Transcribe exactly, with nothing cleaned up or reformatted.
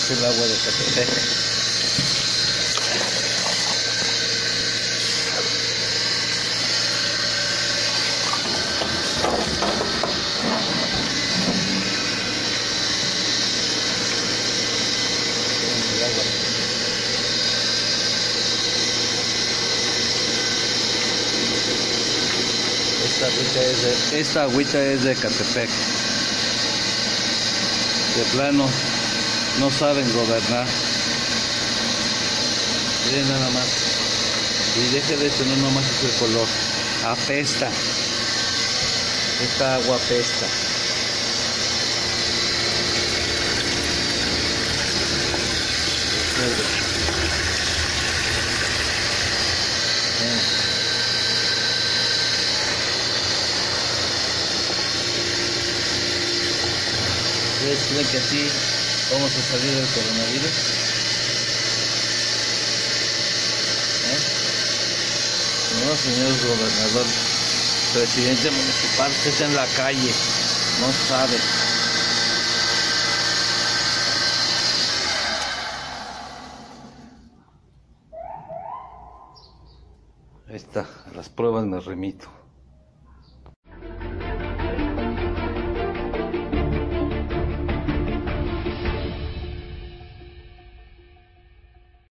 es el agua de Catepec. Esta agüita es de, esta agüita es de Catepec. De plano, no saben gobernar. Miren nada más. Y deje de eso, no nomás es el color. Apesta. Esta agua apesta. ¿Ustedes creen que así vamos a salir del coronavirus? ¿Eh? No, señor gobernador, presidente municipal, usted está en la calle, no sabe. Ahí está, a las pruebas me remito.